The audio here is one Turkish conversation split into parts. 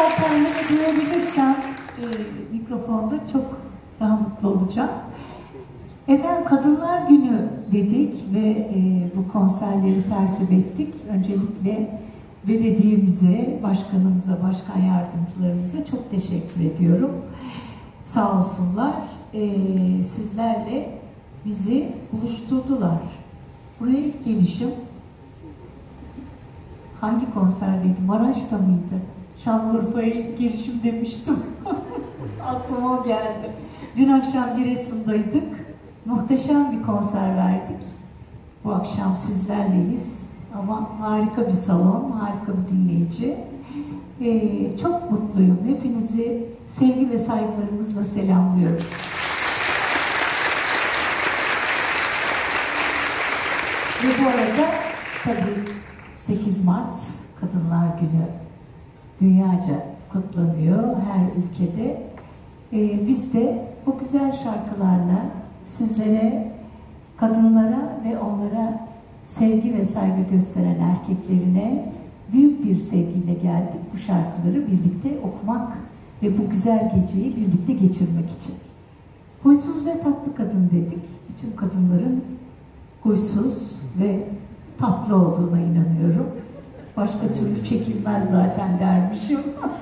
kadar kendimi duyabilirsem mikrofonda çok daha mutlu olacağım. Efendim Kadınlar Günü dedik ve bu konserleri tertip ettik. Öncelikle belediyemize, başkanımıza, başkan yardımcılarımıza çok teşekkür ediyorum. Sağ olsunlar. Sizlerle bizi buluşturdular. Buraya ilk gelişim hangi konserdeydi? Maraş'ta mıydı? Şanlıurfa'ya ilk girişim demiştim. Aklıma o geldi. Dün akşam Giresun'daydık. Muhteşem bir konser verdik. Bu akşam sizlerleyiz. Ama harika bir salon, harika bir dinleyici. Çok mutluyum. Hepinizi sevgi ve saygılarımızla selamlıyoruz. Ve bu arada tabii 8 Mart Kadınlar Günü dünyaca kutlanıyor her ülkede. Biz de bu güzel şarkılarla sizlere, kadınlara ve onlara sevgi ve saygı gösteren erkeklerine büyük bir sevgiyle geldik bu şarkıları birlikte okumak ve bu güzel geceyi birlikte geçirmek için. Huysuz ve tatlı kadın dedik. Bütün kadınların huysuz ve tatlı olduğuna inanıyorum. Başka türlü çekilmez zaten dermişim.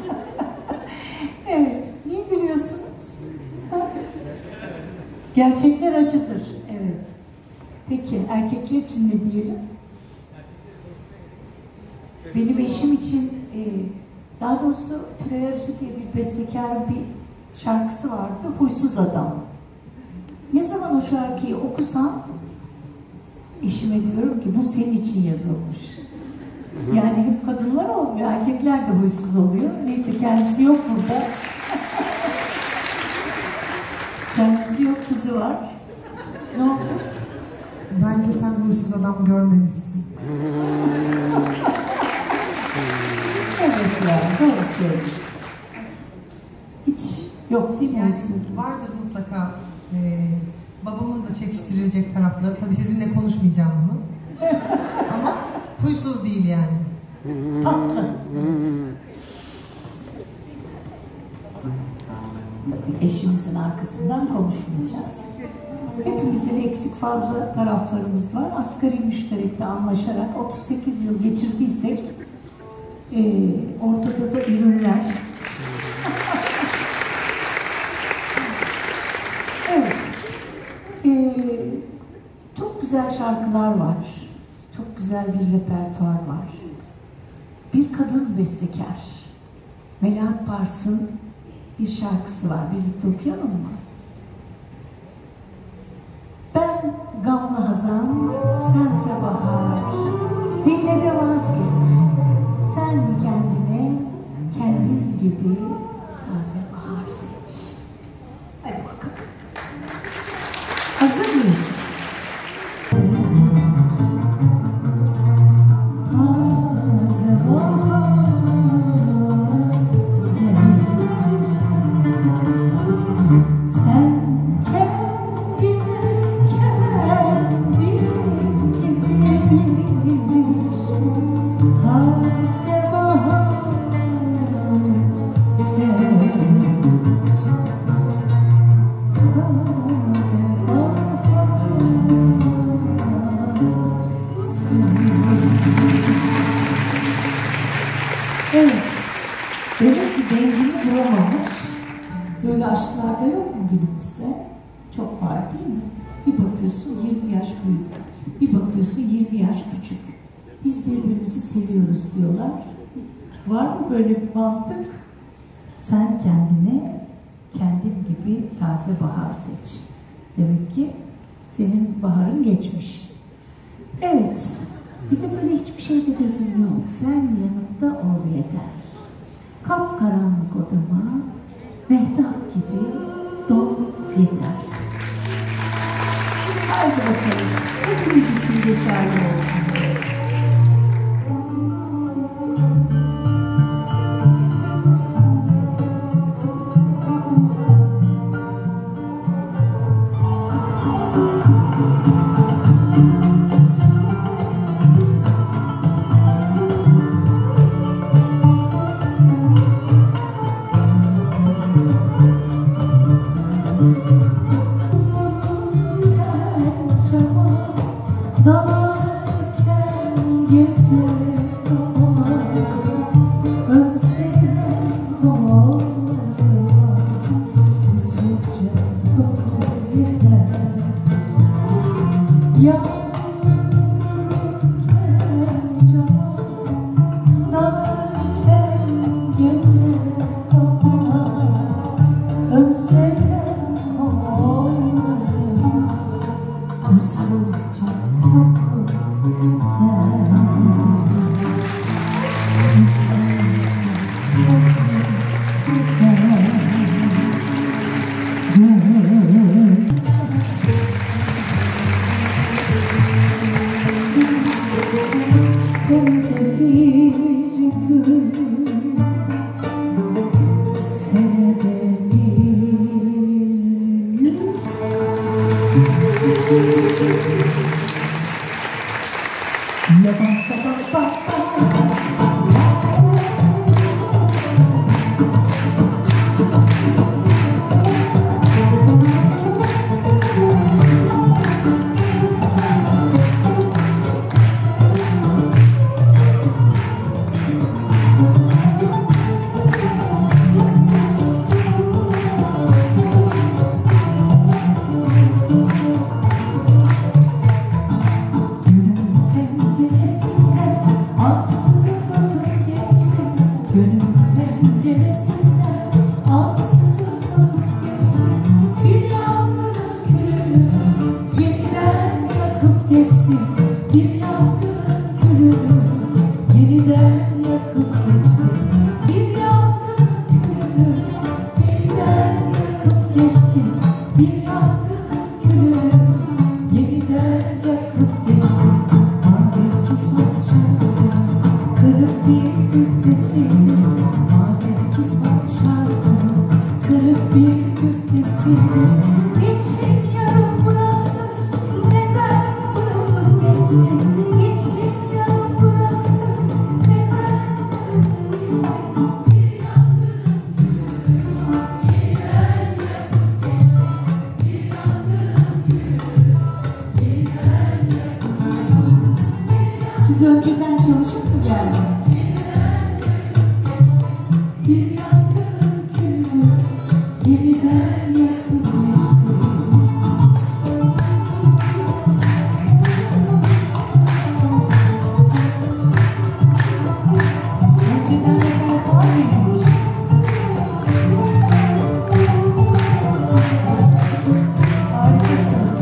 Evet. Niye gülüyorsunuz? Gerçekler acıdır. Evet. Peki erkekler için ne diyelim? Benim eşim için daha doğrusu Tülay Arıcı diye bir bestekarın bir şarkısı vardı. Huysuz Adam. Ne zaman o şarkıyı okusam eşime diyorum ki bu senin için yazılmış. Yani hep kadınlar olmuyor, erkekler de huysuz oluyor. Neyse kendisi yok burada. Kendisi yok, kızı var. Ne oldu? Bence sen huysuz adam görmemişsin. Evet ya, doğru söylüyorsun. Hiç yok değil mi? Yani vardır mutlaka. Babamın da çekiştirilecek tarafları. Tabii sizinle konuşmayacağım bunu. Ama huysuz değil yani. Tatlı. Eşimizin arkasından konuşmayacağız. Hepimizin eksik fazla taraflarımız var. Asgari müşterekte anlaşarak 38 yıl geçirdiysek ortada da ürünler. Evet. Çok güzel şarkılar var. Çok güzel bir repertuar var. Bir kadın bestekar. Melahat Pars'ın bir şarkısı var. Birlikte okuyalım mı? Ben gamlı hazan, sense bahar. Dinle de vazgeç. Sen kendine, kendin gibi taze bahar seç. Hadi bakalım. Hazır mıyız? Evet. Demek ki dengini bulamamış. Böyle aşklarda yok mu günümüzde? Çok var değil mi? Bir bakıyorsun 20 yaş büyük. Bir bakıyorsun 20 yaş küçük. Biz birbirimizi seviyoruz diyorlar. Var mı böyle bir mantık? Sen kendine, kendin gibi taze bahar seç. Demek ki senin baharın geçmiş. Evet. Bir de böyle hiçbir şeyde gözüm yok. Sen yanımda ol yeter. Kapkaranlık odama mehtap gibi dol yeter. Haydi bakalım. Hepimiz için geçerli olsun. dalarken gece kovar, özleyen kollarıma usulca sokup yeter. Yağmurken cama, dalarken gece kovar, özleyen kollarıma usulca sokup yeter. Senede bir gün, senede bir gün. La ba ba ba ba ba. Gönül penceresinden ansızın bakıp geçtim. Bir yangının külünü yeniden yakıp geçtim. Bir yangının külünü yeniden yakıp geçtim. Bir yangının külünü yeniden yakıp geçtim. Bir yangının külünü yeniden yakıp geçtim. Mademki son şarkı kırık bir güftesiydi. Mademki son şarkı kırık bir güftesiydi. İçim yarım bıraktı, neden bırakıp geçti? İçim yarım bıraktı, neden siz önceden çalışıp mı geldiniz? Bir yangının külünü yeniden yakıp geçti. Önceden repertuar mıymış? Harikasınız.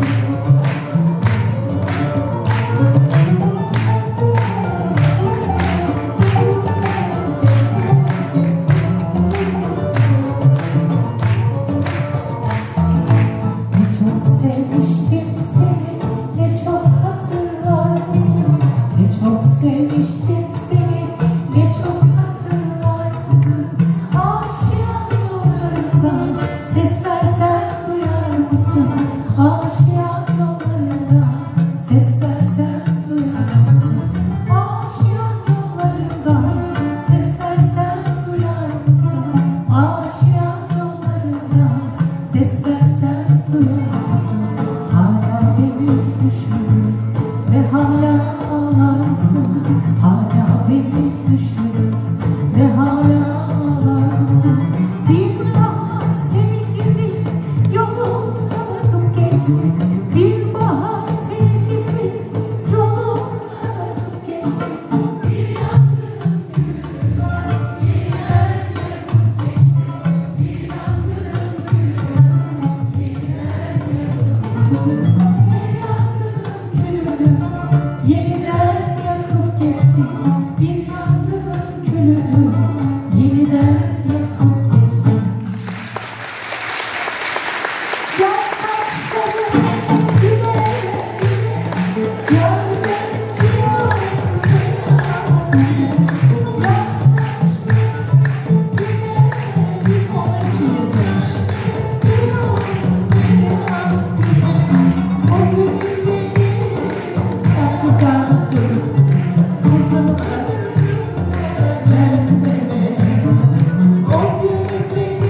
Sevmiştim seni, ne çok hatırlar mısın? Ne çok sevmiştim seni, ne çok hatırlar mısın? Aşiyan yollarından ses versen duyar mısın? Aşiyan yollarından ses versen duyar mısın? Aşiyan yollarından ses versen duyar mısın? Aşiyan yollarından ses versen duyar mısın? Hala beni düşünür ve hala ağlarsın. Hala beni düşünür ve hala ağlarsın. Bir bahar senin gibi yolumdan akıp geçti. Bir bahar senin gibi yolumdan akıp geçti. Bir yangının külünü yeniden yakıp geçti. Bir yangının külünü yeniden yakıp geçti. Bir yangının külünü yeniden yakıp geçti. Yar saçları güle yar benziyor beyaz. Yar saçları güle onun için yazılmış. Beyaz o gün beni sen kurtardın çocuk. Kurtardın ben beni. O gün beni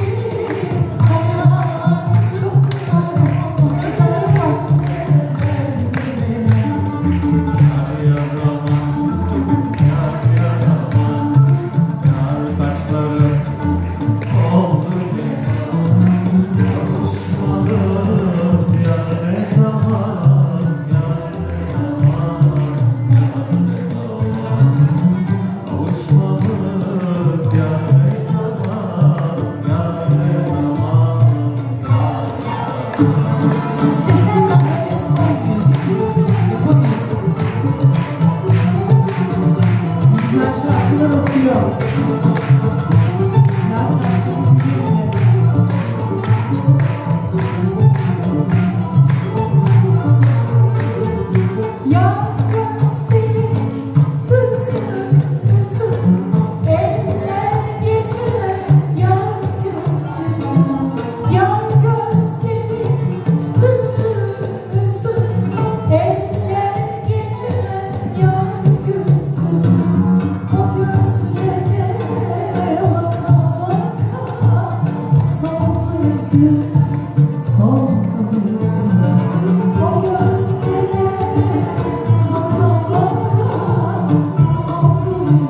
hayatım kurtardı.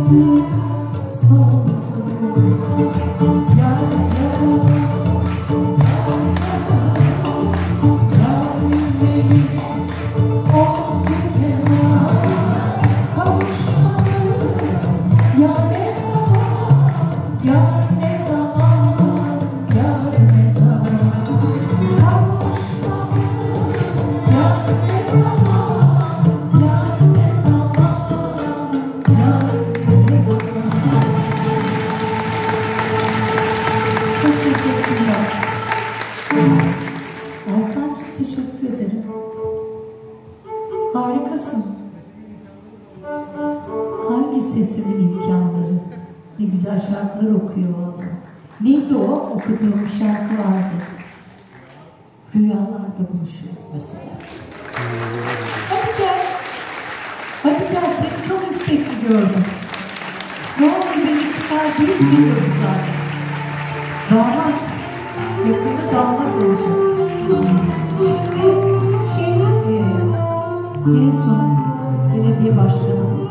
Harikasın. Hangi sesimin imkanları? Ne güzel şarkılar okuyor valla. Neydi o? Okuduğum bir şarkı vardı. Rüyalarda buluşuyoruz mesela. Hadi gel. Hadi gel, seni çok istekli gördüm. Ne oldu, beni çıkartırıp gidiyoruz zaten. Damat. Yakında damat olacak. Şimdi Giresun Belediye Başkanımız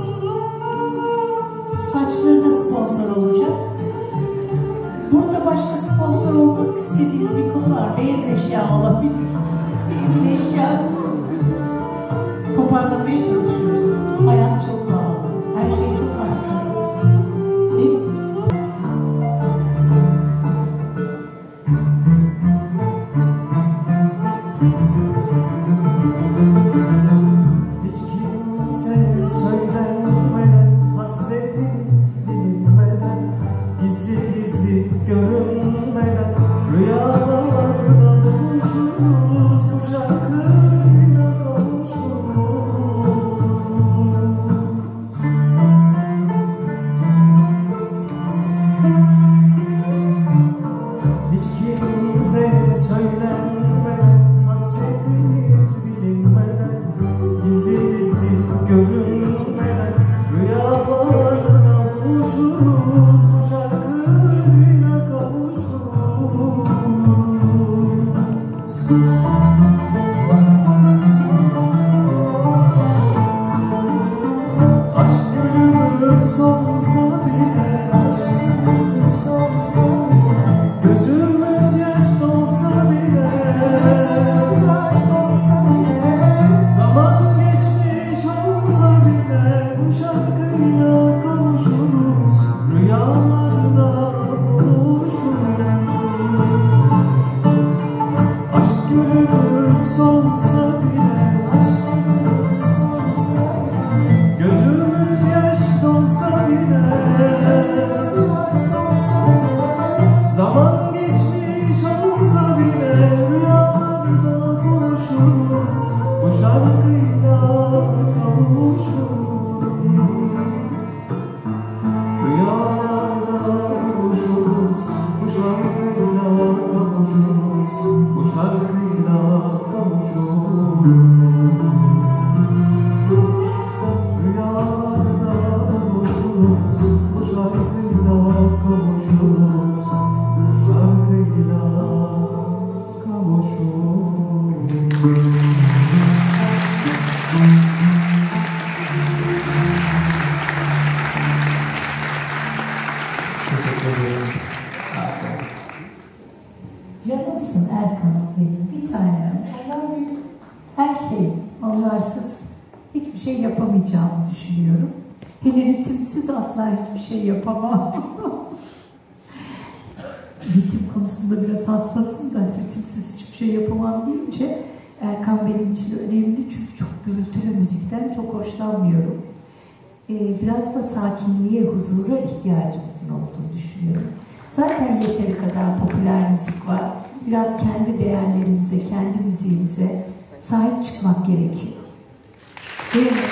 saçlarına sponsor olacak. Burada başka sponsor olmak istediğiniz bir konu var. Beyaz eşya olabilir. Evin eşyası. Toparlamaya çalışıyoruz. Hayat çok pahalı. Her şey çok arttı. Değil mi? Canımsın Erkan'ım benim, bir tanem. Allah benim her şey, Allah'sız hiçbir şey yapamayacağımı düşünüyorum. Hele ritimsiz asla hiçbir şey yapamam. Ritim konusunda biraz hassasım da ritimsiz hiçbir şey yapamam deyince Erkan benim için önemli, çünkü çok gürültülü müzikten çok hoşlanmıyorum. Biraz da sakinliğe, huzura ihtiyacımızın olduğunu düşünüyorum. Zaten yeteri kadar popüler müzik var. Biraz kendi değerlerimize, kendi müziğimize sahip çıkmak gerekiyor. Değil mi?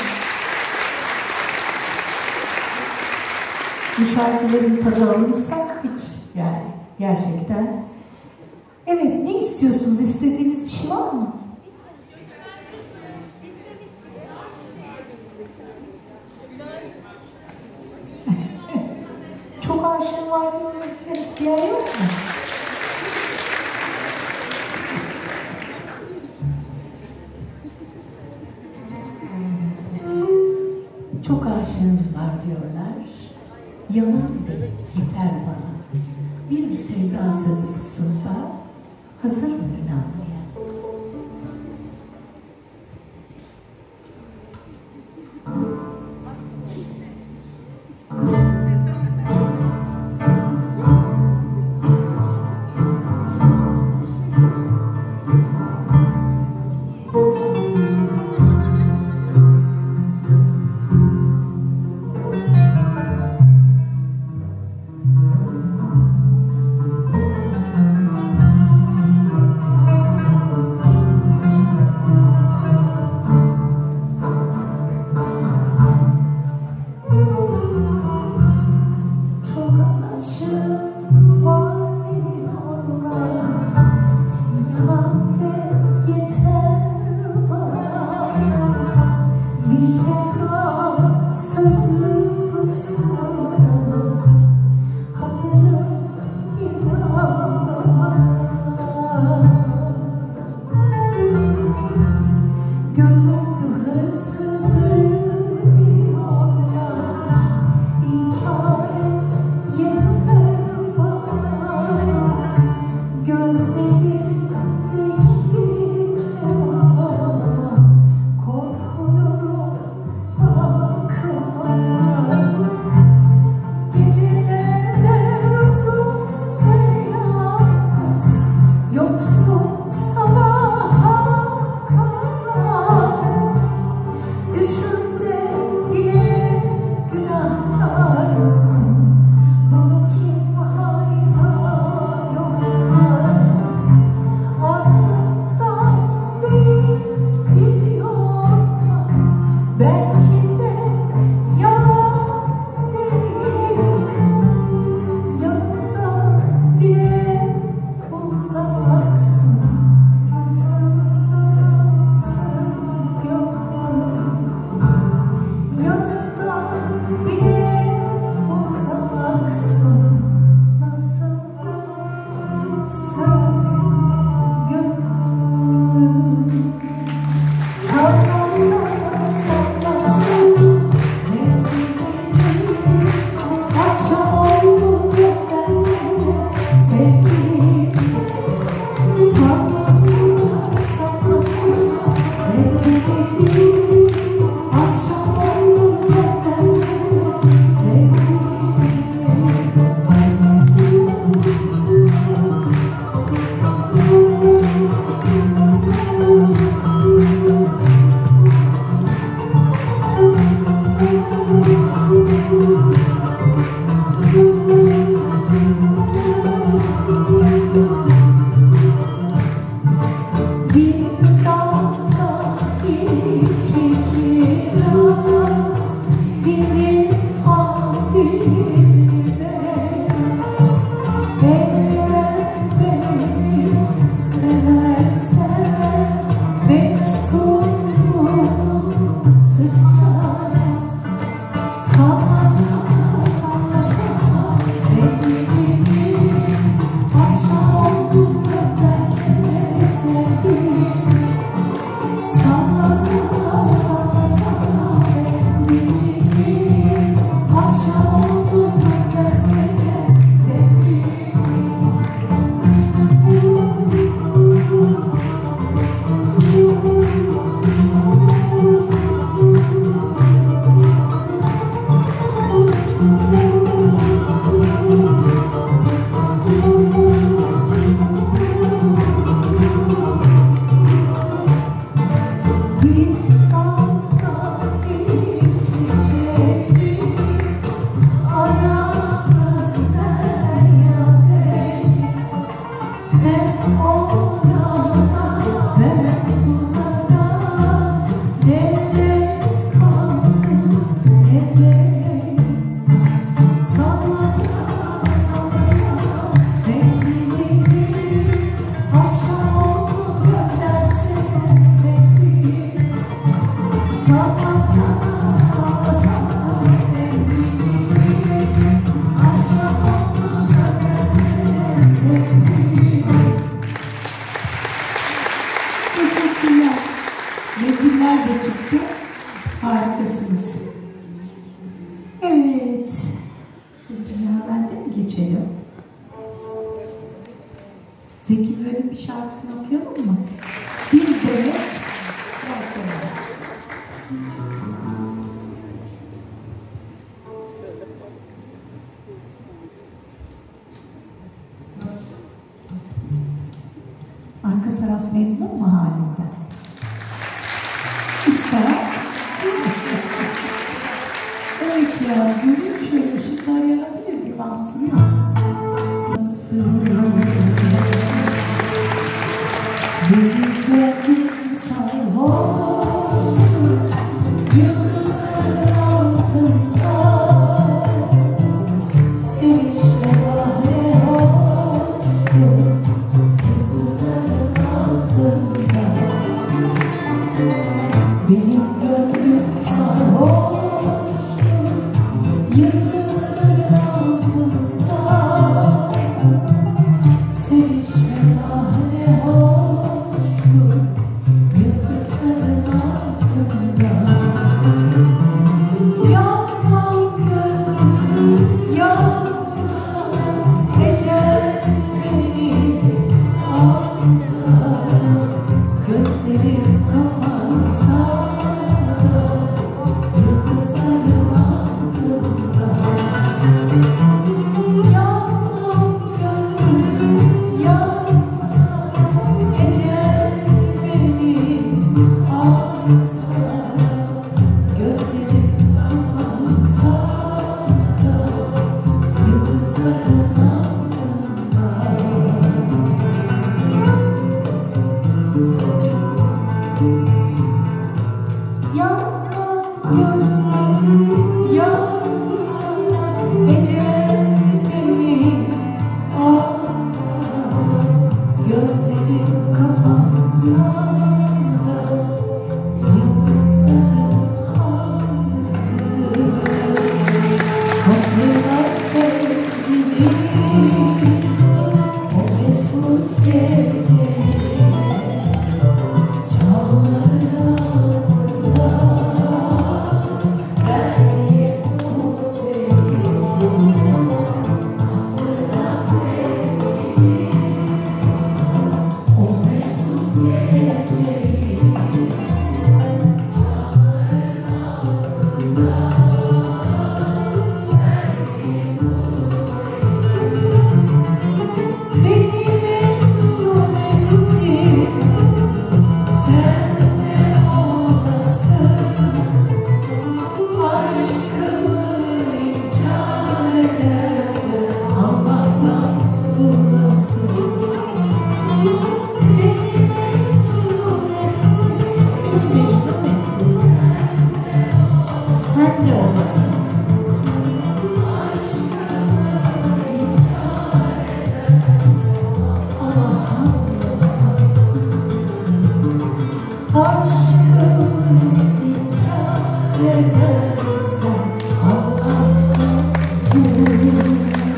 Bu şarkıların tadı alırsak hiç, yani gerçekten. Evet, ne istiyorsunuz? İstediğiniz bir şey var mı? Çok aşığım var diye isteyen yok mu? Çok aşığım var diyorlar. yalan de yeter bana. Bir sevda sözü fısılda, hazırım inanmaya. geçelim. Zeki Müren'in bir şarkısını okuyalım mı? Bir demet Yasemin. Arka taraf memnun mu halinden? Üst taraf? Evet ya, görüyorum şöyle ışıklar yanabilir bir mahsur yok. Bir gördüm sarhoş, yıldızların altında, sevişle bahre hoştu, yıldızların altında. Benim gönlüm sarhoştu, yıldızların altında, sevişle bahre hoştu, yıldızların altında. Yanmam gönlüm, yansa ecel beni alsa, gözlerim kapansa da yıldızların altında. Yanmam gönlüm, yansa ecel beni alsa, gözlerim kapansa da yıldızların altında. Yanmam gönlüm, yansa ecel beni alsa, gözlerim kapansa da yıldızların altında. Hatırlar sevgilim o mesut geceleri, çağlar altında verdiğim bu sevgi. Hatırlar sevgilim o mesut geceleri, beni mecnun ettin, sen de olasın. Aşkımı inkar edersen Allah'tan bulasın. Beni mecnun ettin, beni mecnun ettin, sen de olasın. Allah'tan bulasın. Aşkımı inkar edersen Allah'tan bulasın.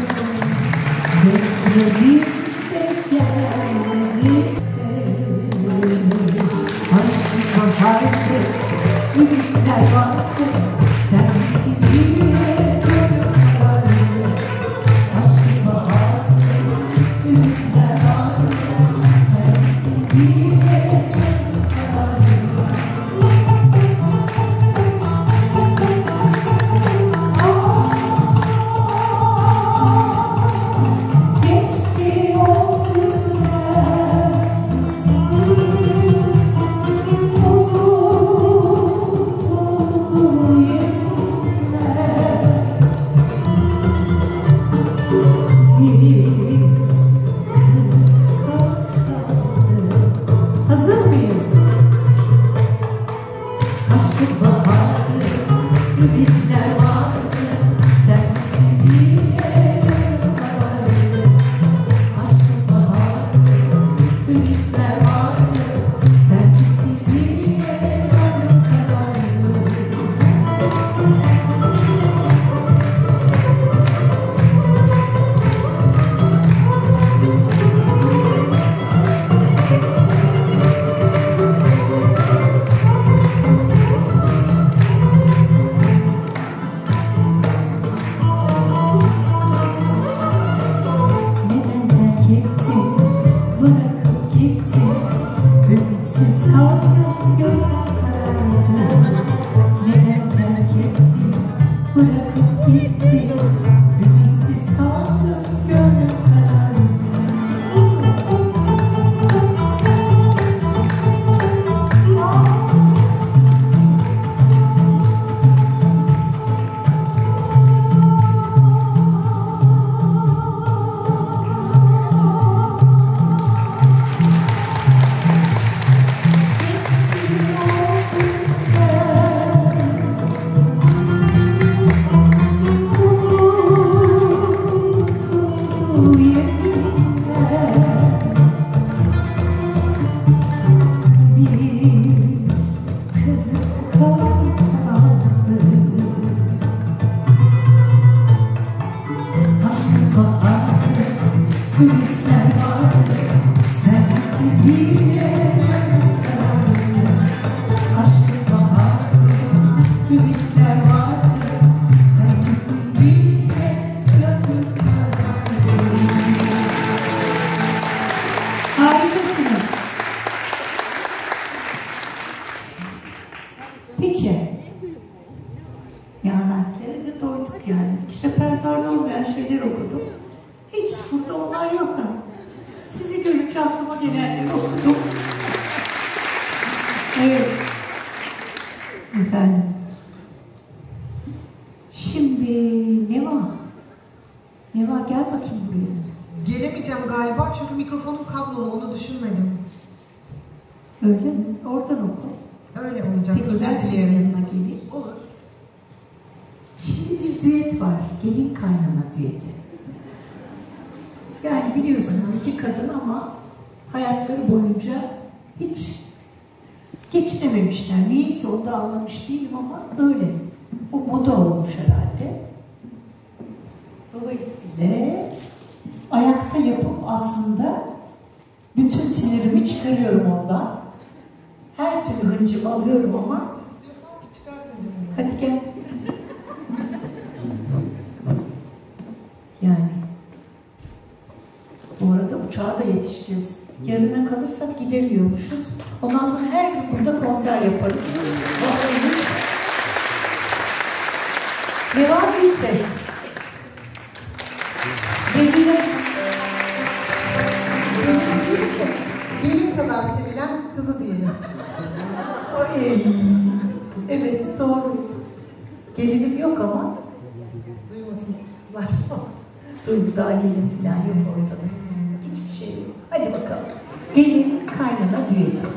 Bekledim de gelmedi sevgilim. Aşkıma vardı, ümitler vardı, sen gittin diye gönül vardı. Aşkıma vardı, ümitler vardı, sen gittin diye gönül vardı. Geçti o günler, unutuldu yeminler. Bir kaldı. Hazır mıyız? Aşkın baharı, ümitler vardı, sen diye vardı. Aşkın baharı, ümitler vardı, sen diye vardı. Hiç repertuarda olmayan şeyler okudum. Hiç burada onlar yok ha. Sizi görünce aklıma gelenleri okudum. Evet. Efendim. Şimdi ne var? Ne var? Gel bakayım buraya. Gelemeyeceğim galiba çünkü mikrofonum kablolu, onu düşünmedim. Öyle mi? Oradan oku. Öyle olacak. Peki Özür ben dilerim. yanına geleyim. Olur. Şimdi bir düet var. Gelin kaynana düeti. Yani biliyorsunuz iki kadın ama hayatları boyunca hiç geçinememişler. Niyeyse onu da anlamış değilim ama öyle. O moda olmuş herhalde. Dolayısıyla ayakta yapıp aslında bütün sinirimi çıkarıyorum ondan. Her türlü hıncımı alıyorum ama hadi gel. Yani bu arada uçağa da yetişeceğiz. Yarına kalırsak gidemiyormuşuz. Ondan sonra her gün burada konser yaparız. Ne var bir ses? Gelin kadar sevilen kızı diyelim. Evet, doğru. Gelinim yok ama. Duymasınlar. Dur, daha gelin falan yok ortada. Hiçbir şey yok. Hadi bakalım. Gelin kaynana düeti.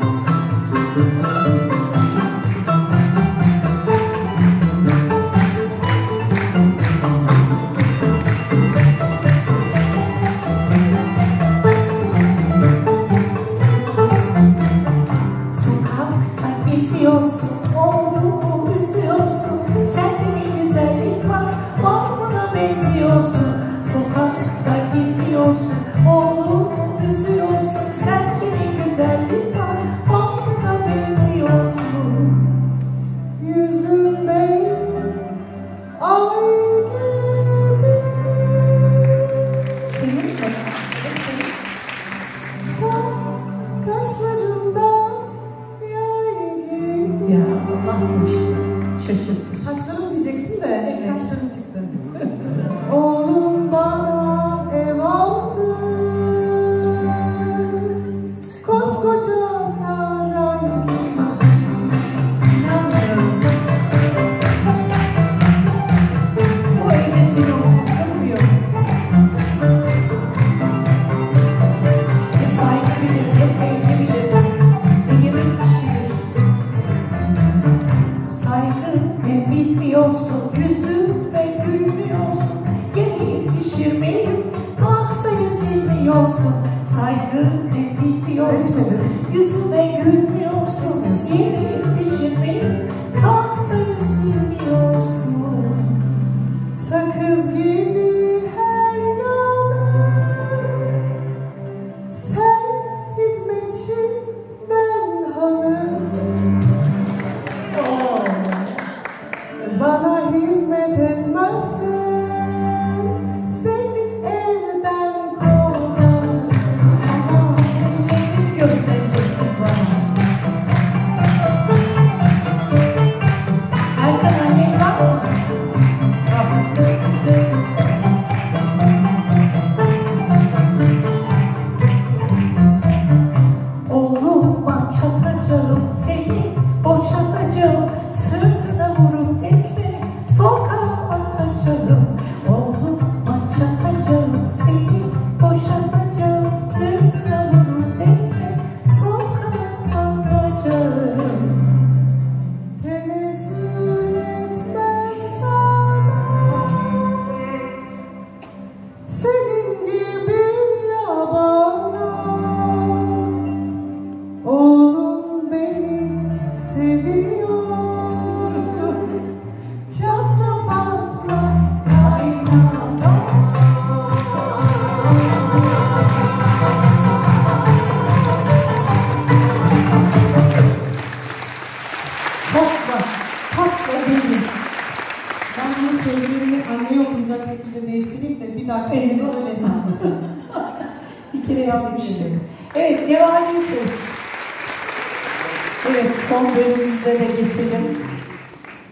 Bir kere yapmıştık. Evet, devam ediyoruz. Evet, son bölümümüze de geçelim.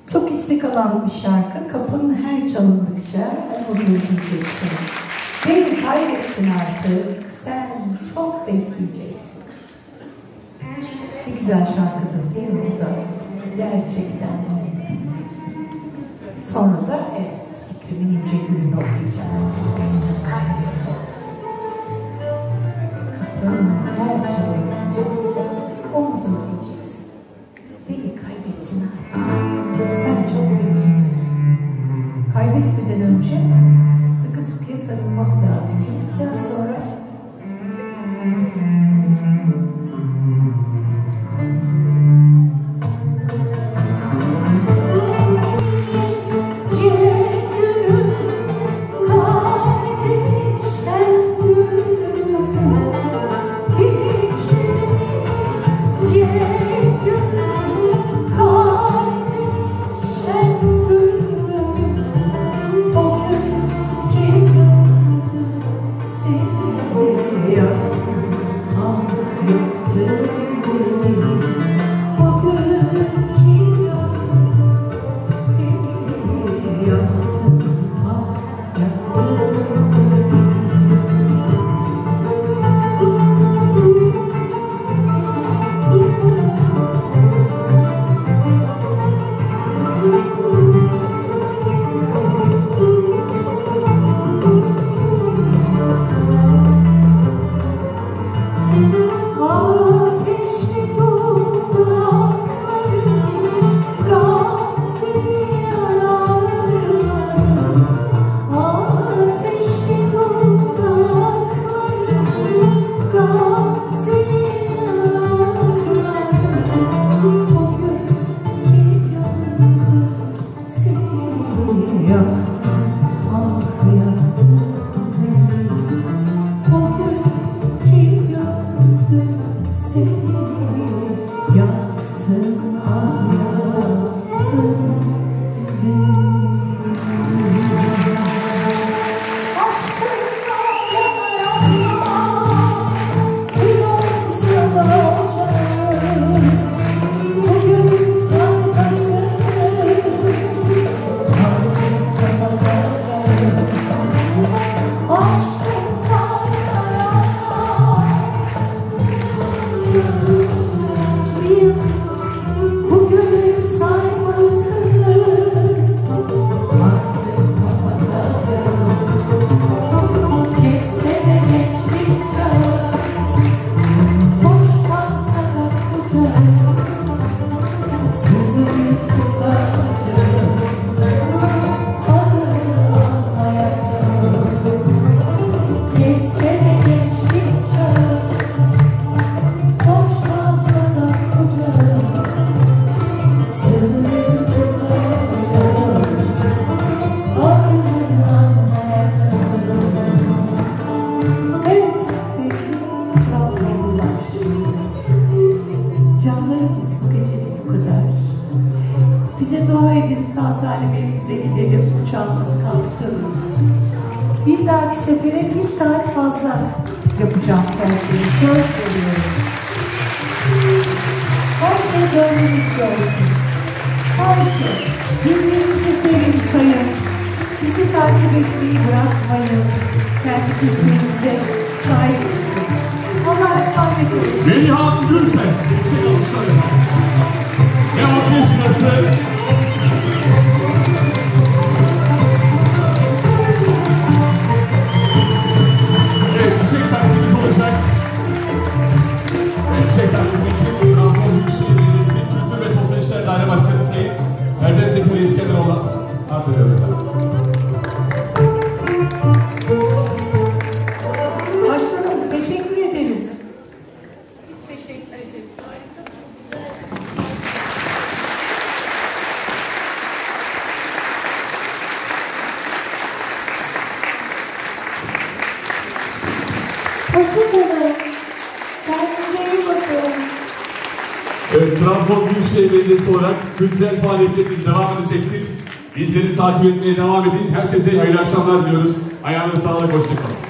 Çok istek alan bir şarkı. Kapın her çalındıkça onu bekleyeceksin. Beni kaybettin artık, sen çok bekleyeceksin. Ne güzel şarkıdır değil mi bu da? Gerçekten. Sonra da evet, Fikrimin ince gülünü okuyacağız. Kapın her çalındıkça onu diyeceksin. Beni kaybettin artık, sen çok bekleyeceksin. Kaybetmeden önce sıkı sıkıya sarılmak lazım. Gittikten sonra bize dua edin, sağ salim evimize gidelim, uçağımız kalksın. Bir dahaki sefere 1 saat fazla yapacağım dersini, söz veriyorum. Her şey gönlünüzce olsun. Her şey. Birbirinizi sevin, sayın. Bizi takip etmeyi bırakmayın. Kendi kültürümüze sahip çıkın. Allah'a emanet olun. Melihat Gürses, yüksek alkışlarla. Ve orkestrası. Evet, çiçek takdimimiz olacak. Evet, çiçek takdimi için Trabzon Büyükşehir Belediyesi Kültür ve Sosyal İşler Daire Başkanı Sayın Erdem Tekeli İskenderoğlu. Hatırlıyorum. Başkanım, teşekkür ederiz. Biz teşekkür ederiz. Hoşçakalın. Kendinize iyi bakın. Evet, Trabzon Büyükşehir Belediyesi olarak kültürel faaliyetlerimiz devam edecektir. Bizleri takip etmeye devam edin. Herkese hayırlı akşamlar diliyoruz. Ayağınıza sağlık, hoşçakalın.